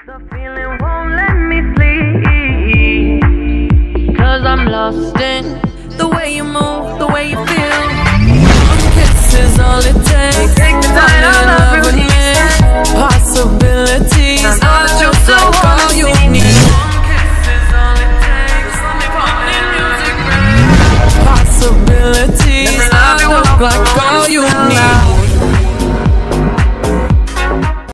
The feeling won't let me sleep, 'cause I'm lost in the way you move, the way you feel. One kiss is all it takes. Take the night, I love with me.